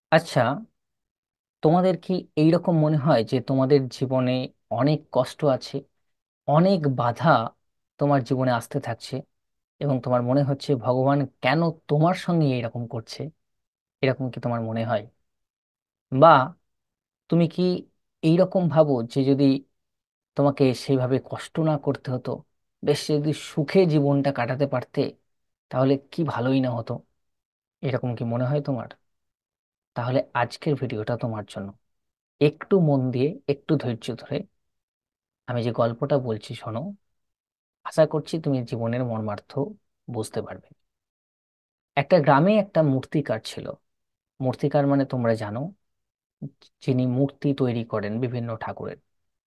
আচ্ছা, তোমাদের কি এইরকম মনে হয় যে তোমাদের জীবনে অনেক কষ্ট আছে, অনেক বাধা তোমার জীবনে আসতে থাকছে, এবং তোমার মনে হচ্ছে ভগবান কেন তোমার সঙ্গে এরকম করছে? এরকম কি তোমার মনে হয়? বা তুমি কি এইরকম ভাবো যে যদি তোমাকে সেইভাবে কষ্ট না করতে হতো, বেশ যদি সুখে জীবনটা কাটাতে পারতে, তাহলে কি ভালোই না হতো? এরকম কি মনে হয় তোমার? তাহলে আজকের ভিডিওটা তোমার জন্য। একটু মন দিয়ে, একটু ধৈর্য ধরে আমি যে গল্পটা বলছি শোনো। আশা করছি তুমি জীবনের মর্মার্থ বুঝতে পারবে। একটা গ্রামে একটা মূর্তিকার ছিল। মূর্তিকার মানে তোমরা জানো, যিনি মূর্তি তৈরি করেন বিভিন্ন ঠাকুরের।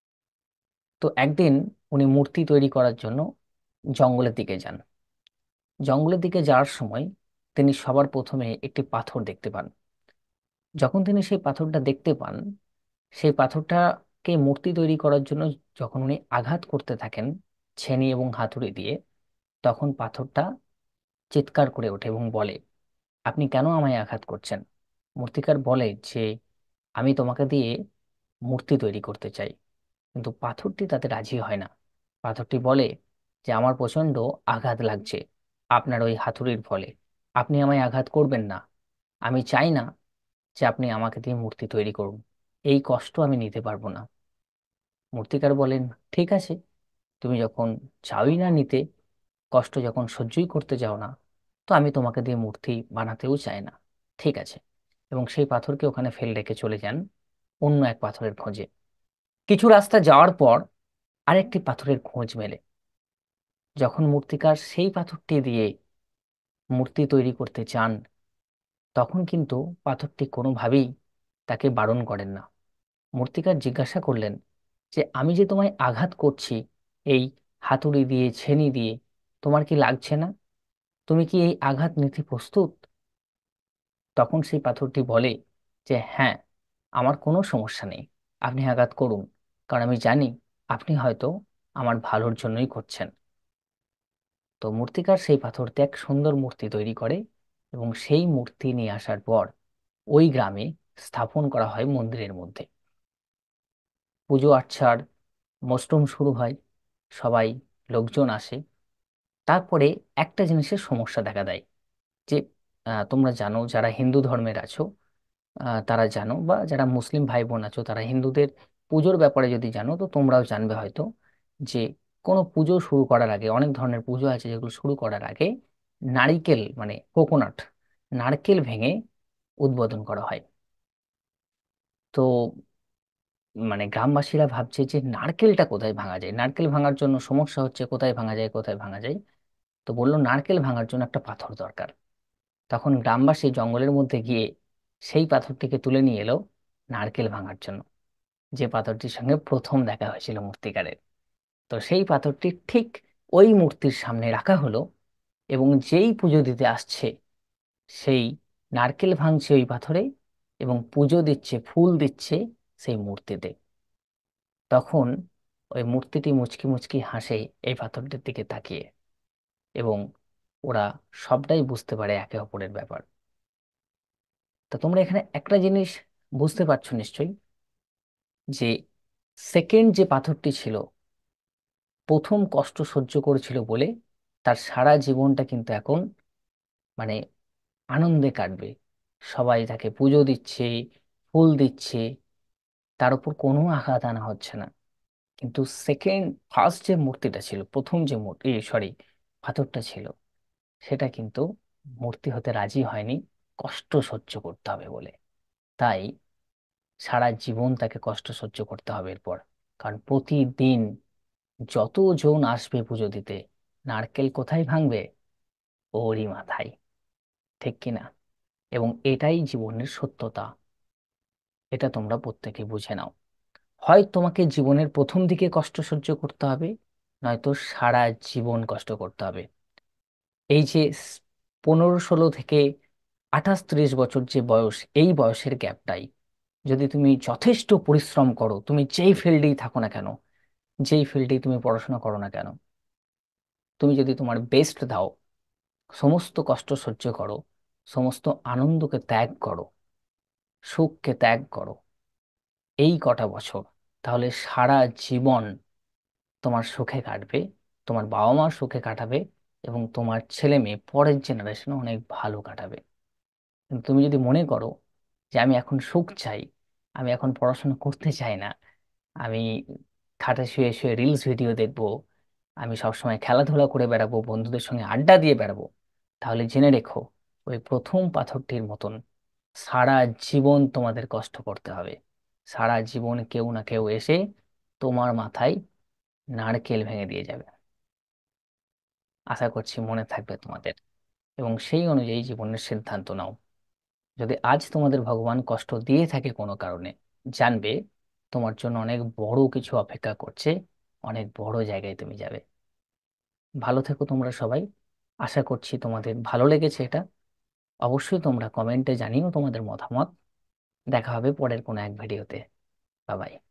তো একদিন উনি মূর্তি তৈরি করার জন্য জঙ্গলের দিকে যান। জঙ্গলের দিকে যাওয়ার সময় তিনি সবার প্রথমে একটি পাথর দেখতে পান। যখন তিনি সেই পাথরটা দেখতে পান, সেই পাথরটাকে মূর্তি তৈরি করার জন্য যখন উনি আঘাত করতে থাকেন ছেনি এবং হাতুড়ি দিয়ে, তখন পাথরটা চিৎকার করে ওঠে এবং বলে, আপনি কেন আমায় আঘাত করছেন? মূর্তিকার বলে যে, আমি তোমাকে দিয়ে মূর্তি তৈরি করতে চাই। কিন্তু পাথরটি তাতে রাজি হয় না। পাথরটি বলে যে, আমার প্রচন্ড আঘাত লাগছে আপনার ওই হাতুড়ির ফলে। আপনি আমায় আঘাত করবেন না। আমি চাই না যে আপনি আমাকে দিয়ে মূর্তি তৈরি করুন। এই কষ্ট আমি নিতে পারবো না। মূর্তিকার বলেন, ঠিক আছে, তুমি যখন চাওই না নিতে, কষ্ট যখন সহ্যই করতে চাও না, তো আমি তোমাকে দিয়ে মূর্তি বানাতেও চাই না। ঠিক আছে। এবং সেই পাথরকে ওখানে ফেলে রেখে চলে যান অন্য এক পাথরের খোঁজে। কিছু রাস্তা যাওয়ার পর আরেকটি পাথরের খোঁজ মেলে। যখন মূর্তিকার সেই পাথরটি দিয়ে মূর্তি তৈরি করতে চান, তখন কিন্তু পাথরটি কোনোভাবেই তাকে বারণ করেন না। মূর্তিকার জিজ্ঞাসা করলেন যে, আমি যে তোমায় আঘাত করছি এই হাতুড়ি দিয়ে, ছেনি দিয়ে, তোমার কি লাগছে না? তুমি কি এই আঘাত নিতে প্রস্তুত? তখন সেই পাথরটি বলে যে, হ্যাঁ, আমার কোনো সমস্যা নেই, আপনি আঘাত করুন, কারণ আমি জানি আপনি হয়তো আমার ভালোর জন্যই করছেন। তো মূর্তিকার সেই পাথর দিয়ে এক সুন্দর মূর্তি তৈরি করে, এবং সেই মূর্তি নিয়ে আসার পর ওই গ্রামে স্থাপন করা হয় মন্দিরের মধ্যে। পুজো আচ্চার মশরুম শুরু হয়, সবাই, লোকজন আসে। তারপরে একটা জিনিসের সমস্যা দেখা দেয় যে, তোমরা জানো যারা হিন্দু ধর্মের আছো, তারা জানো, বা যারা মুসলিম ভাই বোন আছো তারা হিন্দুদের পুজোর ব্যাপারে যদি জানো, তো তোমরাও জানবে হয়তো যে কোনো পুজো শুরু করার আগে, অনেক ধরনের পুজো আছে যেগুলো শুরু করার আগে নারিকেল মানে কোকোনাট, নারকেল ভেঙে উদ্বোধন করা হয়। তো গ্রামবাসীরা ভাবছে যে নারকেলটা কোথায় ভাঙা যায়, নারকেল ভাঙার জন্য সমস্যা হচ্ছে, কোথায় ভাঙা যায়, কোথায় ভাঙা যায়। তো বললো, নারকেল ভাঙার জন্য একটা পাথর দরকার। তখন গ্রামবাসী জঙ্গলের মধ্যে গিয়ে সেই পাথরটিকে তুলে নিয়ে এলো নারকেল ভাঙার জন্য, যে পাথরটির সঙ্গে প্রথম দেখা হয়েছিল মূর্তিকারের। তো সেই পাথরটি ঠিক ওই মূর্তির সামনে রাখা হলো, এবং যেই পুজো দিতে আসছে সেই নারকেল ভাঙছে ওই পাথরে, এবং পুজো দিচ্ছে, ফুল দিচ্ছে সেই মূর্তিতে। তখন ওই মূর্তিটি মুচকি মুচকি হাসে এই পাথরটির দিকে তাকিয়ে, এবং ওরা সবটাই বুঝতে পারে একে অপরের ব্যাপার। তা তোমরা এখানে একটা জিনিস বুঝতে পারছো নিশ্চয়ই, যে সেকেন্ড যে পাথরটি ছিল, প্রথম কষ্ট সহ্য করেছিল বলে তার সারা জীবনটা কিন্তু এখন মানে আনন্দে কাটবে। সবাই তাকে পুজো দিচ্ছে, ফুল দিচ্ছে, তার উপর কোনো আঘাত আনা হচ্ছে না। কিন্তু ফার্স্ট যে মূর্তিটা ছিল, প্রথম যে মূর্তি, সরি, পাথরটা ছিল, সেটা কিন্তু মূর্তি হতে রাজি হয়নি, কষ্ট সহ্য করতে হবে বলে। তাই সারা জীবন তাকে কষ্ট সহ্য করতে হবে এরপর। কারণ প্রতিদিন যতজন আসবে পুজো দিতে, নারকেল কোথায় ভাঙবে? ওরই মাথায়। ঠিক কিনা? এবং এটাই জীবনের সত্যতা। এটা তোমরা প্রত্যেকে বুঝে নাও। হয় তোমাকে জীবনের প্রথম দিকে কষ্ট সহ্য করতে হবে, নয়তো সারা জীবন কষ্ট করতে হবে। এই যে 15-16 থেকে 28-30 বছর যে বয়স, এই বয়সের গ্যাপটাই যদি তুমি যথেষ্ট পরিশ্রম করো, তুমি যেই ফিল্ডেই থাকো না কেন, যেই ফিল্ডেই তুমি পড়াশোনা করো না কেন, তুমি যদি তোমার বেস্ট দাও, সমস্ত কষ্ট সহ্য করো, সমস্ত আনন্দকে ত্যাগ করো, সুখকে ত্যাগ করো এই কটা বছর, তাহলে সারা জীবন তোমার সুখে কাটবে, তোমার বাবা মা সুখে কাটাবে, এবং তোমার ছেলে মেয়ে পরের জেনারেশন অনেক ভালো কাটাবে। কিন্তু তুমি যদি মনে করো যে আমি এখন সুখ চাই, আমি এখন পড়াশোনা করতে চাই না, আমি খাটে শুয়ে শুয়ে রিলস ভিডিও দেখবো, আমি সবসময় খেলাধুলা করে বেড়াবো, বন্ধুদের সঙ্গে আড্ডা দিয়ে বেড়াবো, তাহলে জেনে রেখো ওই প্রথম পাথরটির মতন সারা জীবন তোমাদের কষ্ট করতে হবে। সারা জীবন কেউ না কেউ এসে তোমার মাথায় নারকেল ভেঙে দিয়ে যাবে। আশা করছি মনে থাকবে তোমাদের, এবং সেই অনুযায়ী জীবনের সিদ্ধান্ত নাও। যদি আজ তোমাদের ভগবান কষ্ট দিয়ে থাকে কোনো কারণে, জানবে তোমার জন্য অনেক বড় কিছু অপেক্ষা করছে, অনেক বড় জায়গায় তুমি যাবে। ভালো থেকো তোমরা সবাই। আশা করছি তোমাদের ভালো লেগেছে এটা। অবশ্যই তোমরা কমেন্টে জানিও তোমাদের মতামত। দেখা হবে পরের কোনো এক ভিডিওতে। Bye by.